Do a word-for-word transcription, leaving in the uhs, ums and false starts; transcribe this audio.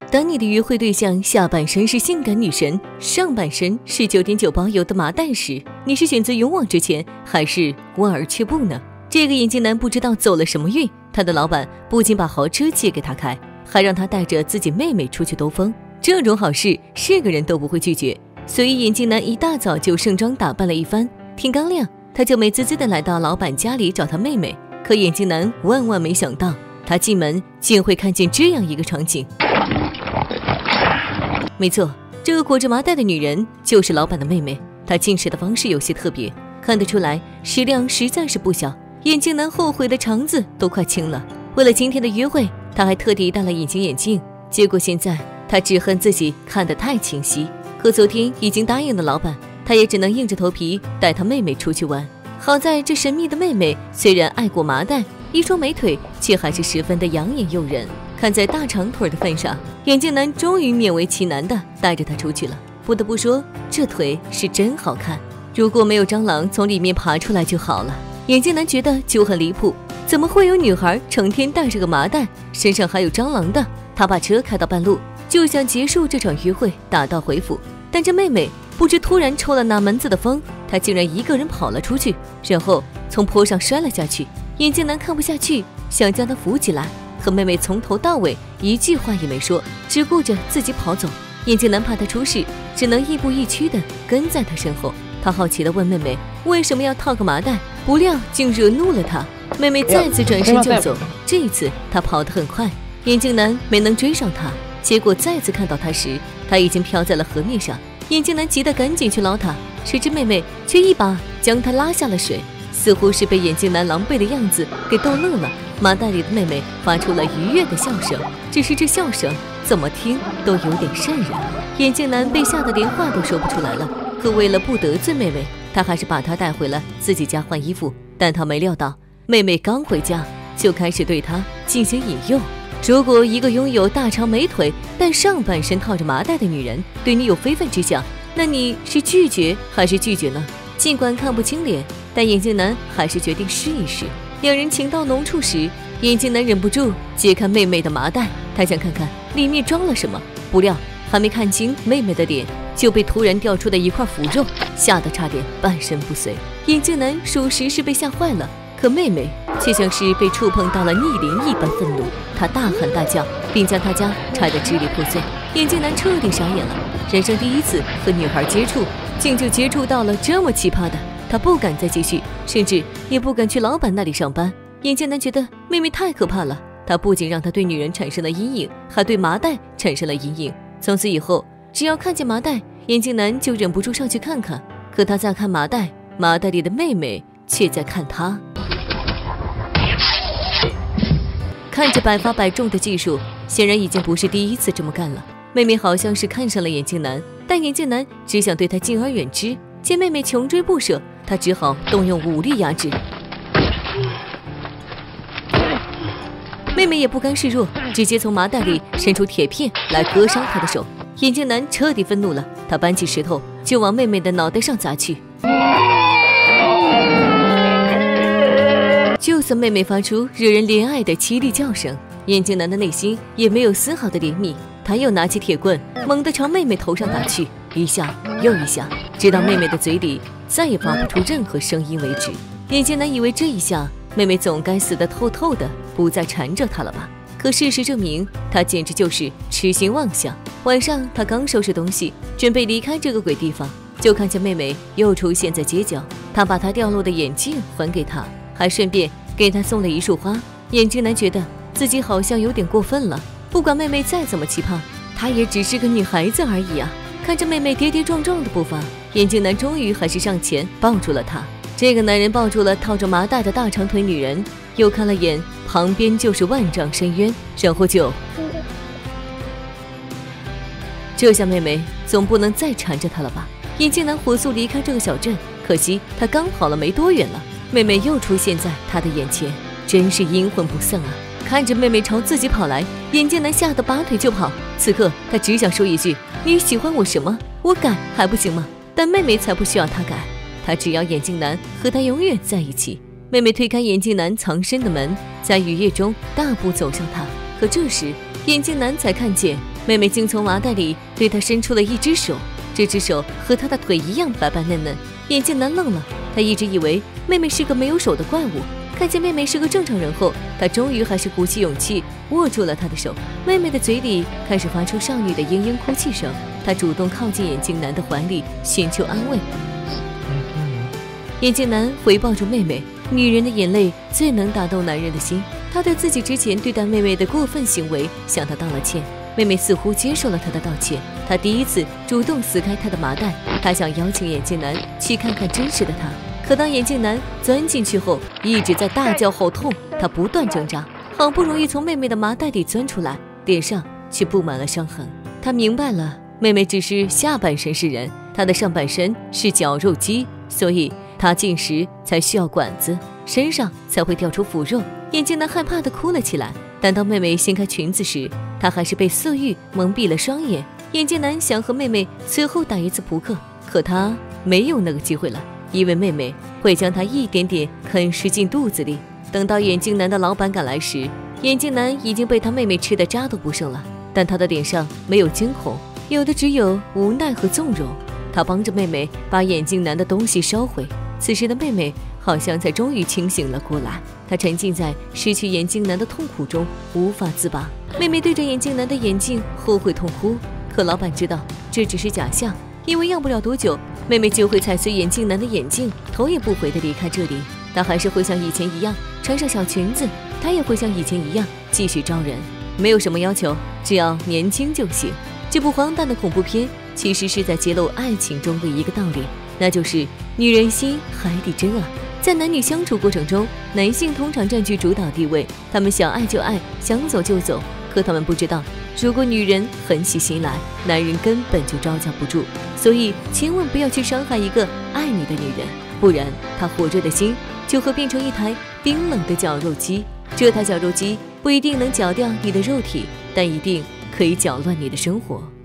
当你的约会对象下半身是性感女神，上半身是九点九包邮的麻袋时，你是选择勇往直前，还是望而却步呢？这个眼镜男不知道走了什么运，他的老板不仅把豪车借给他开，还让他带着自己妹妹出去兜风。这种好事是个人都不会拒绝，所以眼镜男一大早就盛装打扮了一番。天刚亮，他就美滋滋地来到老板家里找他妹妹。可眼镜男万万没想到，他进门竟会看见这样一个场景。没错，这个裹着麻袋的女人就是老板的妹妹。她进食的方式有些特别，看得出来食量实在是不小。眼镜男后悔的肠子都快青了。为了今天的约会，他还特地戴了隐形眼镜。结果现在他只恨自己看得太清晰。可昨天已经答应了老板，他也只能硬着头皮带他妹妹出去玩。好在这神秘的妹妹虽然爱过麻袋，一双美腿却还是十分的养眼诱人。看在大长腿的份上，眼镜男终于勉为其难地带着她出去了。不得不说，这腿是真好看，如果没有蟑螂从里面爬出来就好了。眼镜男觉得就很离谱，怎么会有女孩成天带着个麻袋，身上还有蟑螂的？他把车开到半路，就想结束这场约会，打道回府。但这妹妹不知突然抽了哪门子的风，她竟然一个人跑了出去，然后从坡上摔了下去。眼镜男看不下去，想将她扶起来，可妹妹从头到尾一句话也没说，只顾着自己跑走。眼镜男怕她出事，只能亦步亦趋地跟在她身后。他好奇地问妹妹为什么要套个麻袋，不料竟惹怒了她。妹妹再次转身就走，这一次她跑得很快，眼镜男没能追上她。结果再次看到她时，她已经飘在了河面上。眼镜男急得赶紧去捞她，谁知妹妹却一把将她拉下了水，似乎是被眼镜男狼狈的样子给逗乐了。麻袋里的妹妹发出了愉悦的笑声，只是这笑声怎么听都有点瘆人。眼镜男被吓得连话都说不出来了，可为了不得罪妹妹，他还是把她带回了自己家换衣服。但他没料到，妹妹刚回家就开始对他进行引诱。如果一个拥有大长美腿但上半身套着麻袋的女人对你有非分之想，那你是拒绝还是拒绝呢？尽管看不清脸，但眼镜男还是决定试一试。两人情到浓处时，眼镜男忍不住揭开妹妹的麻袋，他想看看里面装了什么。不料还没看清妹妹的脸，就被突然掉出的一块腐肉吓得差点半身不遂。眼镜男属实是被吓坏了，可妹妹却像是被触碰到了逆鳞一般愤怒，她大喊大叫，并将他家拆得支离破碎。眼镜男彻底傻眼了，人生第一次和女孩接触，竟就接触到了这么奇葩的。他不敢再继续，甚至也不敢去老板那里上班。眼镜男觉得妹妹太可怕了，他不仅让他对女人产生了阴影，还对麻袋产生了阴影。从此以后，只要看见麻袋，眼镜男就忍不住上去看看。可他在看麻袋，麻袋里的妹妹却在看他。看着百发百中的技术，显然已经不是第一次这么干了。妹妹好像是看上了眼镜男，但眼镜男只想对她敬而远之。见妹妹穷追不舍，他只好动用武力压制。妹妹也不甘示弱，直接从麻袋里伸出铁片来割伤他的手。眼镜男彻底愤怒了，他搬起石头就往妹妹的脑袋上砸去。就算妹妹发出惹人怜爱的凄厉叫声，眼镜男的内心也没有丝毫的怜悯。他又拿起铁棍猛地朝妹妹头上打去，一下又一下，直到妹妹的嘴里再也发不出任何声音为止。眼镜男以为这一下妹妹总该死得透透的，不再缠着他了吧？可事实证明，他简直就是痴心妄想。晚上他刚收拾东西准备离开这个鬼地方，就看见妹妹又出现在街角。他把她掉落的眼镜还给她，还顺便给她送了一束花。眼镜男觉得自己好像有点过分了，不管妹妹再怎么奇葩，她也只是个女孩子而已啊。看着妹妹跌跌撞撞的步伐，眼镜男终于还是上前抱住了她。这个男人抱住了套着麻袋的大长腿女人，又看了眼旁边就是万丈深渊，然后就……这下妹妹总不能再缠着他了吧？眼镜男火速离开这个小镇，可惜他刚跑了没多远了，妹妹又出现在他的眼前，真是阴魂不散啊！看着妹妹朝自己跑来，眼镜男吓得拔腿就跑。此刻他只想说一句：你喜欢我什么？我改还不行吗？但妹妹才不需要他改，他只要眼镜男和他永远在一起。妹妹推开眼镜男藏身的门，在雨夜中大步走向他。可这时眼镜男才看见妹妹竟从麻袋里对他伸出了一只手，这只手和她的腿一样白白嫩嫩。眼镜男愣了，他一直以为妹妹是个没有手的怪物，看见妹妹是个正常人后，他终于还是鼓起勇气握住了她的手。妹妹的嘴里开始发出少女的嘤嘤哭泣声，她主动靠近眼镜男的怀里寻求安慰。眼镜男回抱住妹妹，女人的眼泪最能打动男人的心。他对自己之前对待妹妹的过分行为向她道了歉，妹妹似乎接受了他的道歉。他第一次主动撕开她的麻袋，他想邀请眼镜男去看看真实的她。可当眼镜男钻进去后，一直在大叫好痛，他不断挣扎，好不容易从妹妹的麻袋里钻出来，脸上却布满了伤痕。他明白了，妹妹只是下半身是人，她的上半身是绞肉机，所以她进食才需要管子，身上才会掉出腐肉。眼镜男害怕地哭了起来，但当妹妹掀开裙子时，他还是被色欲蒙蔽了双眼。眼镜男想和妹妹随后打一次扑克，可他没有那个机会了，因为妹妹会将他一点点啃食进肚子里。等到眼镜男的老板赶来时，眼镜男已经被他妹妹吃的渣都不剩了，但他的脸上没有惊恐，有的只有无奈和纵容。他帮着妹妹把眼镜男的东西烧毁。此时的妹妹好像才终于清醒了过来，她沉浸在失去眼镜男的痛苦中无法自拔。妹妹对着眼镜男的眼镜后悔痛哭，可老板知道这只是假象，因为要不了多久，妹妹就会踩碎眼镜男的眼镜，头也不回地离开这里。她还是会像以前一样穿上小裙子，她也会像以前一样继续招人，没有什么要求，只要年轻就行。这部荒诞的恐怖片其实是在揭露爱情中的一个道理，那就是女人心海底针啊。在男女相处过程中，男性通常占据主导地位，他们想爱就爱，想走就走。可他们不知道，如果女人狠起心来，男人根本就招架不住。所以千万不要去伤害一个爱你的女人，不然她火热的心就会变成一台冰冷的绞肉机。这台绞肉机不一定能绞掉你的肉体，但一定可以搅乱你的生活。